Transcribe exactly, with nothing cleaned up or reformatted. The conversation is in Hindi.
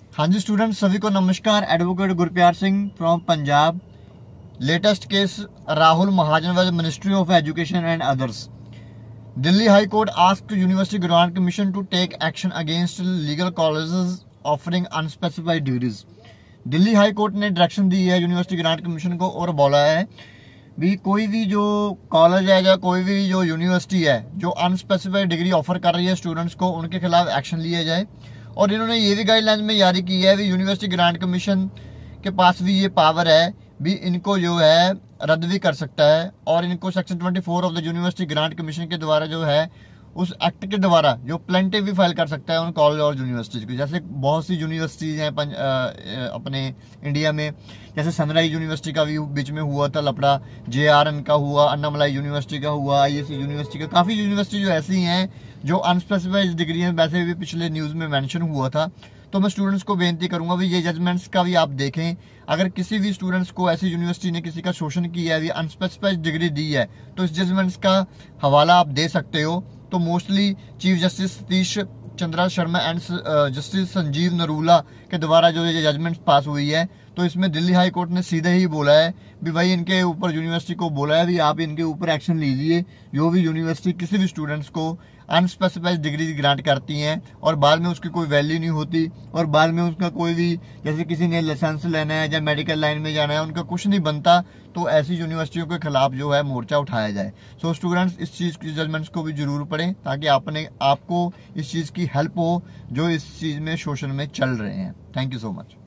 हाँ जी स्टूडेंट, सभी को नमस्कार। Advocate Gurpyar Singh from Punjab. Latest case Rahul Mahajan versus ministry of education and others. Delhi high court asked university grant commission to take action against legal colleges offering unspecified degrees. Delhi high court ने डायरेक्शन दी है यूनिवर्सिटी ग्रांट कमीशन को और बोला है भी कोई भी जो कॉलेज है या कोई भी जो यूनिवर्सिटी है जो अनस्पेसिफाइड डिग्री ऑफर कर रही है स्टूडेंट्स को, उनके खिलाफ एक्शन लिया जाए। और इन्होंने ये भी गाइडलाइन में जारी की है भी यूनिवर्सिटी ग्रांट कमीशन के पास भी ये पावर है भी इनको जो है रद्द भी कर सकता है। और इनको सेक्शन चौबीस of the university grant commission के द्वारा जो है उस एक्ट के द्वारा जो प्लेंटिव भी फाइल कर सकता है उन कॉलेज और यूनिवर्सिटीज को। जैसे बहुत सी यूनिवर्सिटीज हैं पंज, आ, अपने इंडिया में, जैसे सनराइज यूनिवर्सिटी का भी बीच में हुआ था लपड़ा, जे आर एन का हुआ, अन्नामलाई यूनिवर्सिटी का हुआ, आई एस सी यूनिवर्सिटी का, काफ़ी यूनिवर्सिटी जो ऐसी हैं जो अनस्पेसिफाइड डिग्री हैं। वैसे भी पिछले न्यूज़ में मेंशन हुआ था। तो मैं स्टूडेंट्स को बेनती करूंगा भी ये जजमेंट्स का भी आप देखें। अगर किसी भी स्टूडेंट्स को ऐसी यूनिवर्सिटी ने किसी का शोषण किया है, अनस्पेसिफाइड डिग्री दी है, तो इस जजमेंट्स का हवाला आप दे सकते हो। तो mostly chief justice Satish Chandra Sharma and justice Sanjeev Narula के द्वारा जो ये जजमेंट पास हुई है, तो इसमें दिल्ली हाई कोर्ट ने सीधे ही बोला है भी भाई इनके ऊपर यूनिवर्सिटी को बोला है भी आप इनके ऊपर एक्शन लीजिए। जो भी यूनिवर्सिटी किसी भी स्टूडेंट्स को अनस्पेसिफाइड डिग्री ग्रांट करती हैं और बाद में उसकी कोई वैल्यू नहीं होती और बाद में उसका कोई भी, जैसे किसी ने लाइसेंस लेना है या मेडिकल लाइन में जाना है, उनका कुछ नहीं बनता, तो ऐसी यूनिवर्सिटियों के खिलाफ जो है मोर्चा उठाया जाए। सो स्टूडेंट्स इस चीज़ की जजमेंट्स को भी जरूर पढ़ें ताकि आपने आपको इस चीज़ की हेल्प हो जो इस चीज़ में शोषण में चल रहे हैं। Thank you so much.